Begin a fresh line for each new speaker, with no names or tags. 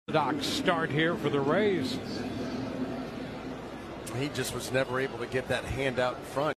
Doc start here for the Rays.
He just was never able to get that hand out in front.